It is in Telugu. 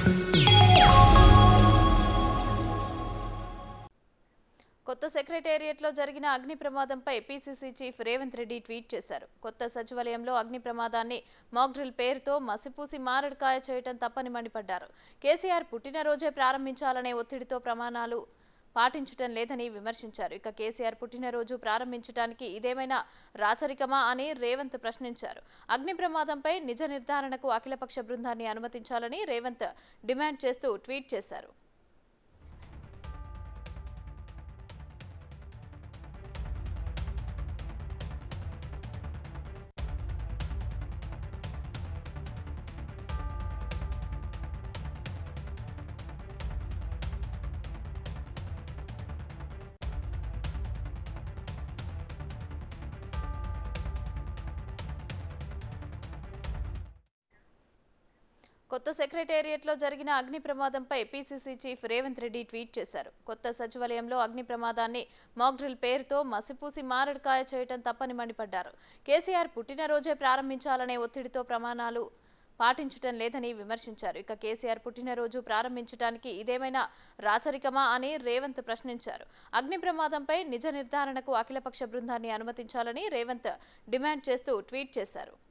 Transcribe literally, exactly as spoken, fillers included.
కొత్త సెక్రటేరియట్లో జరిగిన అగ్ని ప్రమాదంపై PCC chief Revanth Reddy tweet చేశారు. కొత్త సచివాలయంలో అగ్ని ప్రమాదాన్ని మాక్ డ్రిల్ పేరుతో మసిపూసి మారడికాయ చేయటం తప్పని మండిపడ్డారు. కేసీఆర్ పుట్టినరోజే ప్రారంభించాలనే ఒత్తిడితో ప్రమాణాలు పాటించటం లేదని విమర్శించారు. ఇక కేసీఆర్ పుట్టినరోజు ప్రారంభించడానికి ఇదేమైనా రాచరికమా అని రేవంత్ ప్రశ్నించారు. అగ్ని ప్రమాదంపై నిజ నిర్ధారణకు అఖిలపక్ష బృందాన్ని అనుమతించాలని రేవంత్ డిమాండ్ చేస్తూ ట్వీట్ చేశారు. కొత్త సెక్రటేరియట్లో జరిగిన అగ్ని ప్రమాదంపై PCC chief Revanth Reddy tweet చేశారు. కొత్త సచివాలయంలో అగ్ని ప్రమాదాన్ని మాక్ డ్రిల్ పేరుతో మసిపూసి మారడికాయ చేయటం తప్పని మండిపడ్డారు. కేసీఆర్ పుట్టినరోజే ప్రారంభించాలనే ఒత్తిడితో ప్రమాణాలు పాటించటం లేదని విమర్శించారు. ఇక కేసీఆర్ పుట్టినరోజు ప్రారంభించడానికి ఇదేమైనా రాచరికమా అని రేవంత్ ప్రశ్నించారు. అగ్ని ప్రమాదంపై నిజ నిర్ధారణకు అఖిలపక్ష బృందాన్ని అనుమతించాలని రేవంత్ డిమాండ్ చేస్తూ ట్వీట్ చేశారు.